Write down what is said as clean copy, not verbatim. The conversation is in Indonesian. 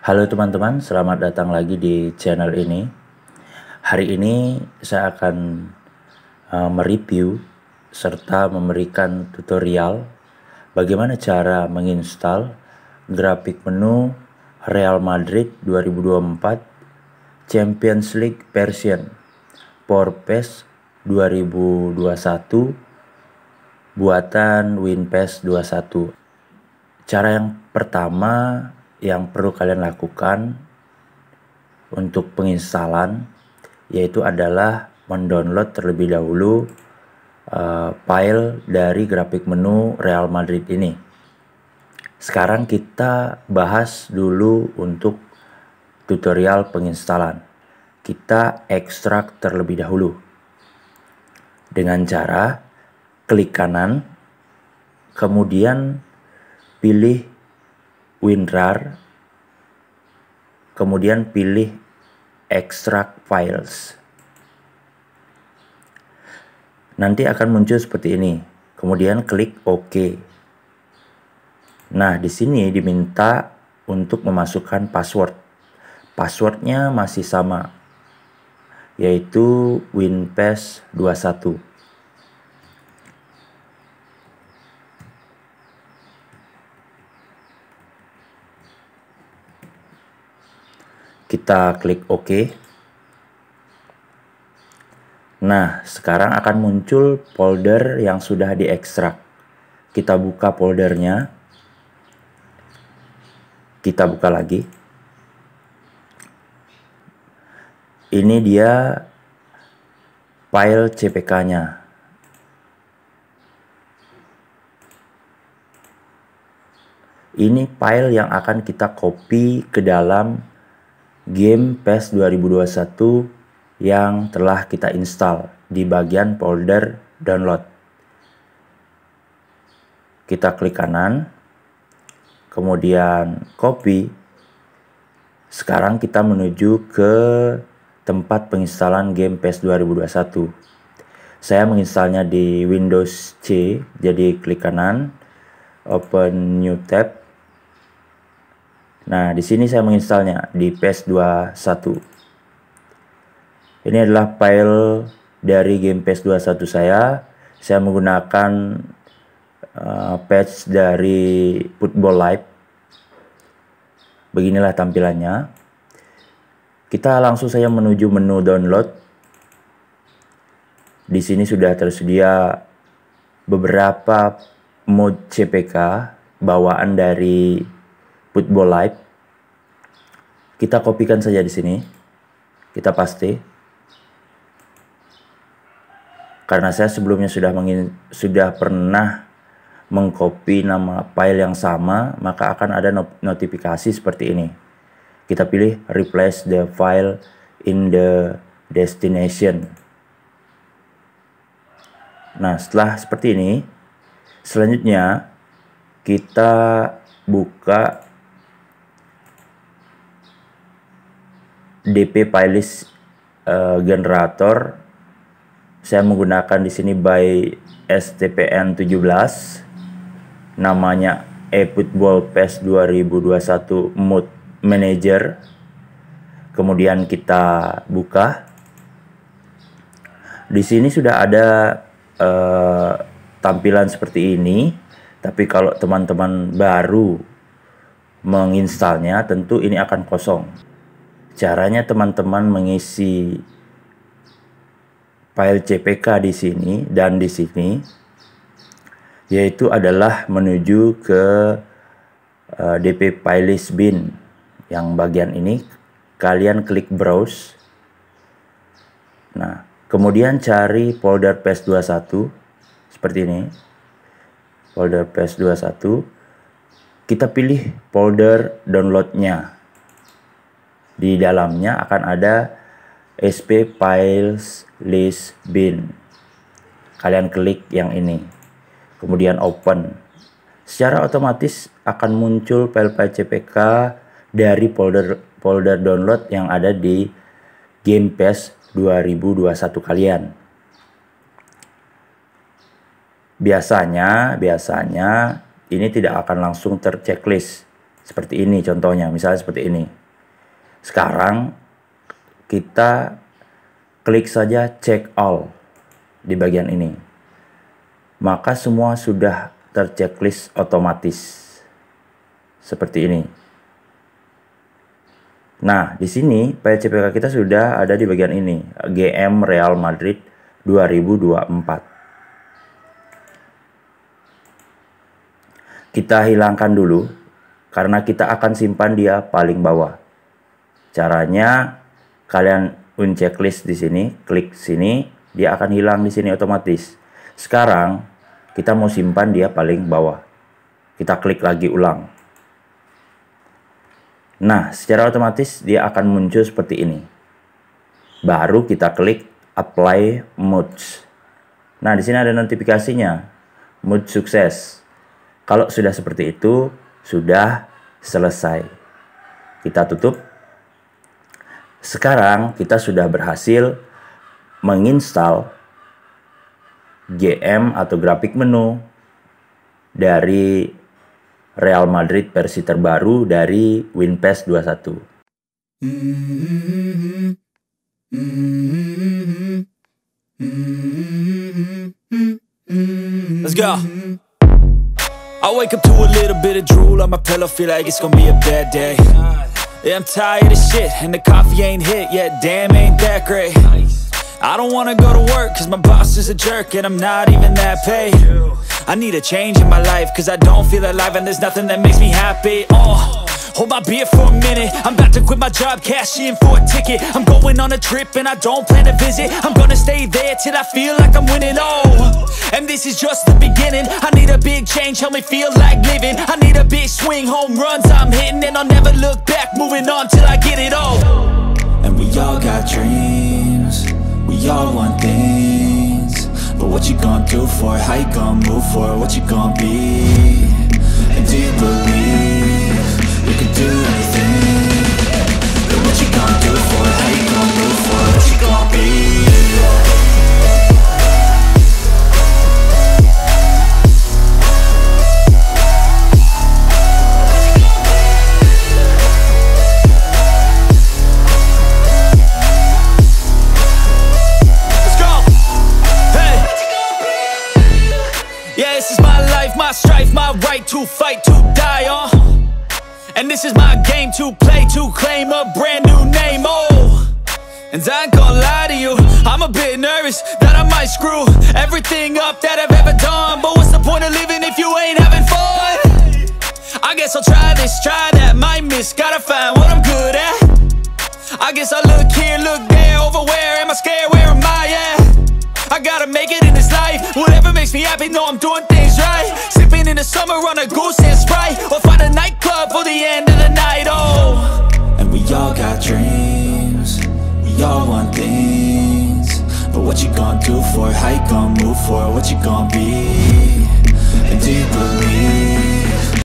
Halo teman-teman, selamat datang lagi di channel ini. Hari ini saya akan mereview serta memberikan tutorial bagaimana cara menginstal grafik menu Real Madrid 2024 Champions League version for PES 2021 buatan WinPES 21. Cara yang pertama yang perlu kalian lakukan untuk penginstalan yaitu adalah mendownload terlebih dahulu file dari grafik menu Real Madrid ini. Sekarang kita bahas dulu untuk tutorial penginstalan. Kita ekstrak terlebih dahulu dengan cara klik kanan, kemudian pilih WinRAR, kemudian pilih Extract Files. Nanti akan muncul seperti ini. Kemudian klik OK. Nah, di sini diminta untuk memasukkan password. Passwordnya masih sama, yaitu WinPES 21. Kita klik OK. Nah, sekarang akan muncul folder yang sudah diekstrak. Kita buka foldernya. Kita buka lagi. Ini dia file CPK-nya. Ini file yang akan kita copy ke dalam game PES 2021 yang telah kita install di bagian folder download. Kita klik kanan, kemudian copy. Sekarang kita menuju ke tempat penginstalan game PES 2021. Saya menginstalnya di Windows C, jadi klik kanan, open new tab. Nah, di sini saya menginstalnya di PES 21. Ini adalah file dari game PES 21 saya. Saya menggunakan patch dari Football Live. Beginilah tampilannya. Kita langsung saja menuju menu download. Di sini sudah tersedia beberapa mod CPK bawaan dari Football Live. Kita kopikan saja di sini. Kita paste. Karena saya sebelumnya sudah pernah mengcopy nama file yang sama, maka akan ada notifikasi seperti ini. Kita pilih replace the file in the destination. Nah, setelah seperti ini, selanjutnya kita buka DP Filelist Generator. Saya menggunakan di sini by STPN 17. Namanya eFootball PES 2021 Mod Manager. Kemudian kita buka. Di sini sudah ada tampilan seperti ini. Tapi kalau teman-teman baru menginstalnya, tentu ini akan kosong. Caranya teman-teman mengisi file CPK di sini dan di sini, yaitu adalah menuju ke DP Filelist bin. Yang bagian ini kalian klik browse. Nah, kemudian cari folder PES 21 seperti ini. Folder PES 21. Kita pilih folder downloadnya. Di dalamnya akan ada SP Files List Bin. Kalian klik yang ini. Kemudian open. Secara otomatis akan muncul file-file CPK dari folder download yang ada di game PES 2021 kalian. Biasanya ini tidak akan langsung terchecklist seperti ini, contohnya misalnya seperti ini. Sekarang kita klik saja check all di bagian ini. Maka semua sudah terchecklist otomatis. Seperti ini. Nah, di sini file CPK kita sudah ada di bagian ini, GM Real Madrid 2024. Kita hilangkan dulu karena kita akan simpan dia paling bawah. Caranya kalian unchecklist di sini, klik sini, dia akan hilang di sini otomatis. Sekarang kita mau simpan dia paling bawah. Kita klik lagi ulang. Nah, secara otomatis dia akan muncul seperti ini. Baru kita klik apply modes. Nah, di sini ada notifikasinya. Mood sukses. Kalau sudah seperti itu, sudah selesai. Kita tutup. Sekarang kita sudah berhasil menginstal GM atau grafik menu dari Real Madrid versi terbaru dari WinPass 21. Let's go. I wake up to a little bit of drool on my pillow, feel like it's gonna be a bad day. Yeah, I'm tired of shit, and the coffee ain't hit yet, damn, ain't that great. I don't wanna go to work, cause my boss is a jerk, and I'm not even that paid. I need a change in my life, cause I don't feel alive, and there's nothing that makes me happy. Hold my beer for a minute, I'm about to quit my job, cash in for a ticket. I'm going on a trip, and I don't plan to visit. I'm gonna stay there till I feel like I'm winning, and this is just the beginning. I need a big change, help me feel like living. I need a big swing, home runs I'm hitting, and I'll never look back, moving on till I get it all. And we all got dreams, we all want things, but what you gonna do for it? How you gonna move for it? What you gonna be? And do you believe you can do anything? But what you gonna do for it? How you gonna move for it? What you gonna be? My strife, my right to fight, to die on. And this is my game to play, to claim a brand new name, And I ain't gonna lie to you, I'm a bit nervous that I might screw everything up that I've ever done. But what's the point of living if you ain't having fun? I guess I'll try this, try that, might miss, gotta find what I'm good at. I guess I look here, look there, over where am I scared, where am I at? I gotta make it in this life, whatever makes me happy, know I'm doing things right. Sipping in the summer on a Goose and Sprite, or find a nightclub for the end of the night, And we all got dreams, we all want things, but what you gonna do for it? How you gonna move for it? What you gonna be? And do you believe